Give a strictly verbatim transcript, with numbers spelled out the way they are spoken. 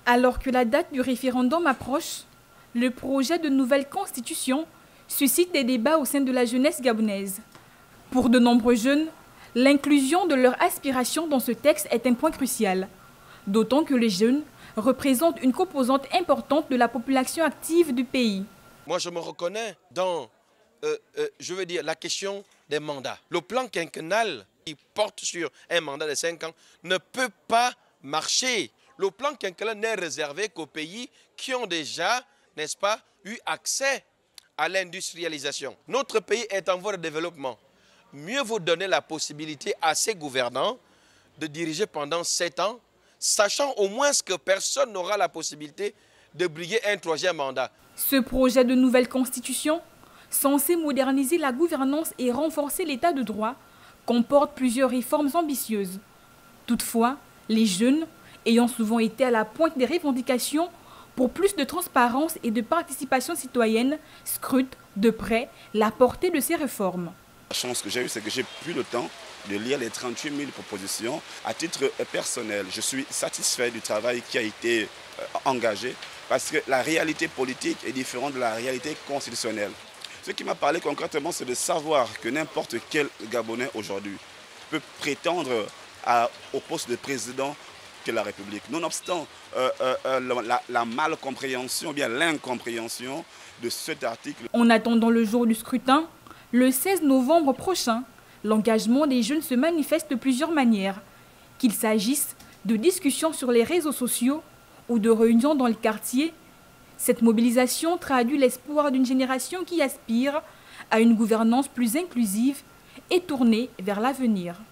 Alors que la date du référendum approche, le projet de nouvelle constitution suscite des débats au sein de la jeunesse gabonaise. Pour de nombreux jeunes, l'inclusion de leurs aspirations dans ce texte est un point crucial, d'autant que les jeunes représentent une composante importante de la population active du pays. Moi, je me reconnais dans, euh, euh, je veux dire, la question des mandats. Le plan quinquennal qui porte sur un mandat de cinq ans ne peut pas marcher. Le plan quinquennal n'est réservé qu'aux pays qui ont déjà, n'est-ce pas, eu accès à l'industrialisation. Notre pays est en voie de développement. Mieux vaut donner la possibilité à ses gouvernants de diriger pendant sept ans, sachant au moins que personne n'aura la possibilité de briguer un troisième mandat. Ce projet de nouvelle constitution, censé moderniser la gouvernance et renforcer l'état de droit, comporte plusieurs réformes ambitieuses. Toutefois, les jeunes, ayant souvent été à la pointe des revendications pour plus de transparence et de participation citoyenne, scrutent de près la portée de ces réformes. La chance que j'ai eue, c'est que j'ai pris le temps de lire les trente-huit mille propositions. À titre personnel, je suis satisfait du travail qui a été engagé parce que la réalité politique est différente de la réalité constitutionnelle. Ce qui m'a parlé concrètement, c'est de savoir que n'importe quel Gabonais aujourd'hui peut prétendre à, au poste de président de la République. Nonobstant euh, euh, la, la malcompréhension, bien l'incompréhension de cet article. En attendant le jour du scrutin, le seize novembre prochain, l'engagement des jeunes se manifeste de plusieurs manières, qu'il s'agisse de discussions sur les réseaux sociaux ou de réunions dans le quartier. Cette mobilisation traduit l'espoir d'une génération qui aspire à une gouvernance plus inclusive et tournée vers l'avenir.